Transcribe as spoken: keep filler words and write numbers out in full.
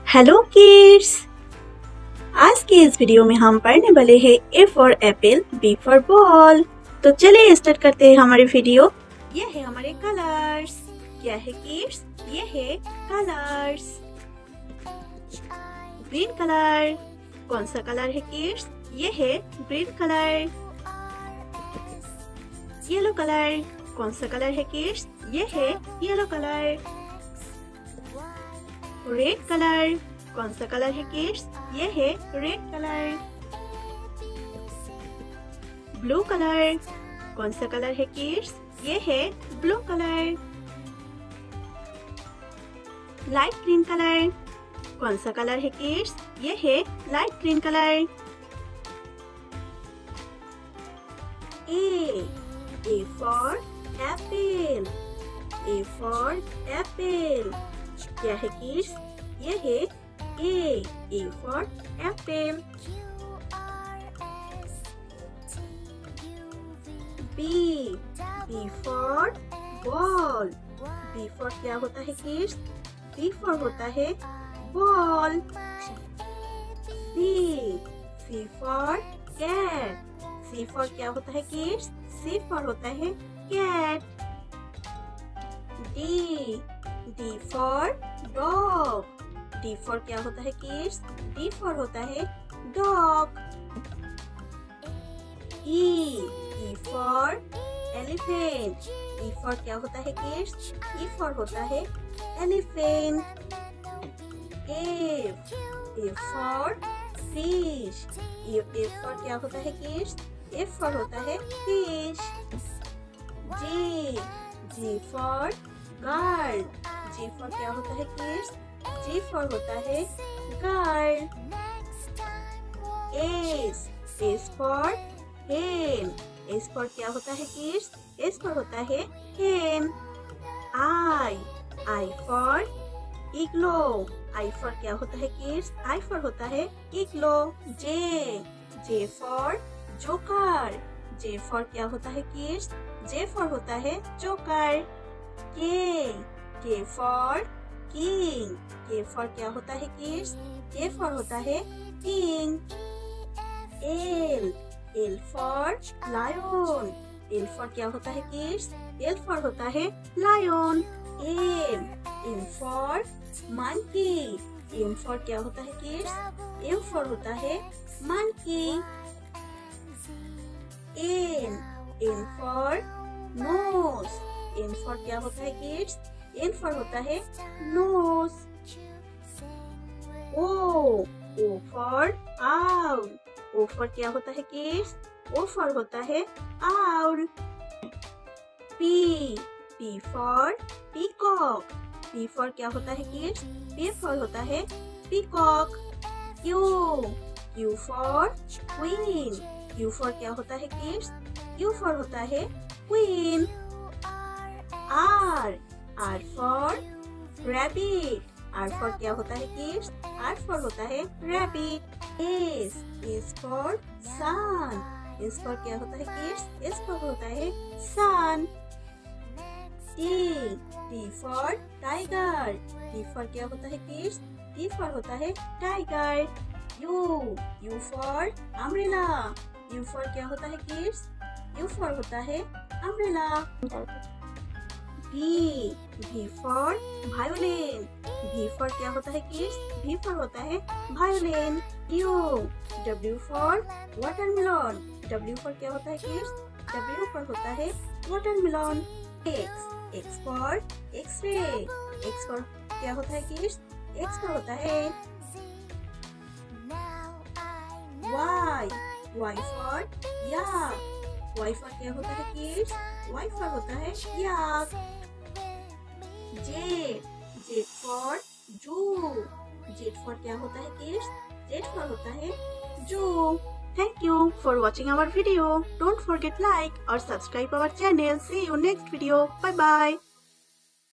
Hello kids, आज के इस वीडियो में हम पढ़ने वाले हैं A for apple, B for ball. तो चलिए स्टार्ट करते हैं हमारी वीडियो। ये है हमारे कलर्स। क्या है किड्स? ये है कलर्स। ग्रीन कलर, कौन सा कलर है किड्स? ये है ग्रीन कलर। येलो कलर, कौन सा कलर है किड्स? ये है येलो कलर। रेड कलर, कौन सा कलर है किड्स? ये है रेड कलर। ब्लू कलर, कौन सा कलर है किड्स? ये है blue colour. Light green colour, कौन सा कलर है किड्स? ये है light green colour. A A for apple, A for apple. क्या है किड्स? ये है A A for apple. B B for ball, B for क्या होता है किड्स? बी फॉर होता है ball. C C for cat, C for क्या होता है किड्स? सी फॉर होता है cat. D D for dog, D for क्या होता है किड्स? डी फॉर होता है dog. E E for elephant, E for क्या होता है किड्स? ई फॉर होता है elephant. F F for fish, F for क्या होता है किड्स? एफ फॉर होता है fish. G G for girl, G for क्या होता है किड्स? जी फॉर होता है girl. S S for hen, S for क्या होता है किड्स? एस फॉर होता है हेन। आई आई फॉर इग्लो, आई फॉर क्या होता है किड्स? आई फॉर होता है igloo. J J for joker, J for क्या होता है किड्स? जे फॉर होता है जोकर। के के फॉर किंग, के फॉर क्या होता है किड्स? के फॉर होता है king. L L for lion, L for क्या होता है किड्स? एल फॉर होता है lion. M M for monkey, M for क्या होता है किड्स? एम फॉर होता है monkey. N N for nose, N for क्या होता है किड्स? एन फॉर होता है nose. O O for owl, O for क्या होता है किड्स? ओ फॉर होता है owl. P P for peacock, P for क्या होता है किड्स? पी फॉर होता है peacock. Q Q for queen, Q for क्या होता है किड्स? क्यू फॉर होता है queen. R R for rabbit, R for क्या होता है किड्स? आर फॉर होता है rabbit. S S for sun, S for क्या होता है किड्स? एस फॉर होता है sun. T T for tiger, T for क्या होता है किड्स? टी फॉर होता है tiger. You U for umbrella, U for क्या होता है किड्स? यू फॉर होता है अम्ब्रेला। भी भी फॉर वायोलिन, भी फॉर क्या होता है किड्स? भी फॉर होता है violin. W W for watermelon, W for क्या होता है किड्स? डब्ल्यू फॉर होता है watermelon. X X for x-ray, X for क्या होता है किड्स? एक्स फॉर होता है Y, Y for yak, Y for क्या होता है किड्स? वाई फॉर होता है yak. Z Z for zoo, Z for क्या होता है किड्स? जेड फॉर होता है जू। Thank you for watching our video. Don't forget like or subscribe our channel. See you next video. Bye bye.